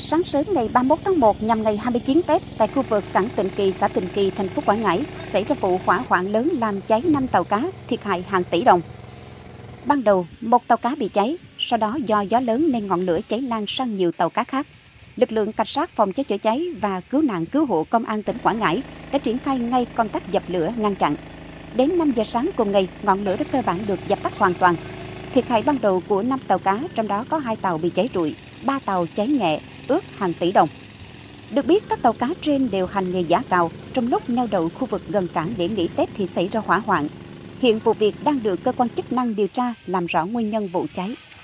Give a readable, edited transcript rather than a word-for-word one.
Sáng sớm ngày 31 tháng 1 nhằm ngày 20 Giêng Tết, tại khu vực cảng Tịnh Kỳ, xã Tịnh Kỳ, thành phố Quảng Ngãi, xảy ra vụ hỏa hoạn lớn làm cháy 5 tàu cá, thiệt hại hàng tỷ đồng. Ban đầu, một tàu cá bị cháy, sau đó do gió lớn nên ngọn lửa cháy lan sang nhiều tàu cá khác. Lực lượng cảnh sát phòng cháy chữa cháy và cứu nạn cứu hộ công an tỉnh Quảng Ngãi đã triển khai ngay công tác dập lửa ngăn chặn. Đến 5 giờ sáng cùng ngày, ngọn lửa đã cơ bản được dập tắt hoàn toàn. Thiệt hại ban đầu của 5 tàu cá, trong đó có 2 tàu bị cháy rụi, 3 tàu cháy nhẹ, ước hàng tỷ đồng. Được biết, các tàu cá trên đều hành nghề giã cào. Trong lúc neo đậu khu vực gần cảng để nghỉ Tết thì xảy ra hỏa hoạn. Hiện vụ việc đang được cơ quan chức năng điều tra làm rõ nguyên nhân vụ cháy.